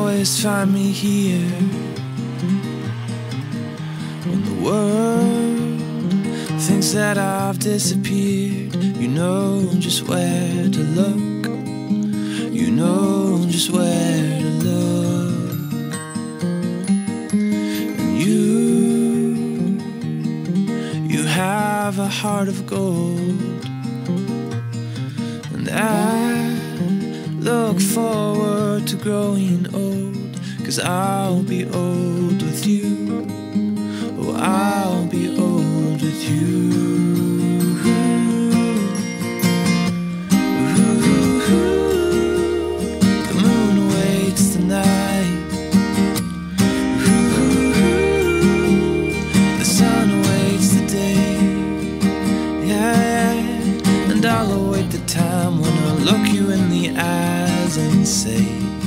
always find me here when the world thinks that I've disappeared. You know just where to look. You know just where to look. And you have a heart of gold. And I look forward to growing old, 'cause I'll be old with you. Oh, I'll be old with you. The moon awaits the night. The sun awaits the day. Yeah, and I'll await the time when I'll look you in the eyes and say,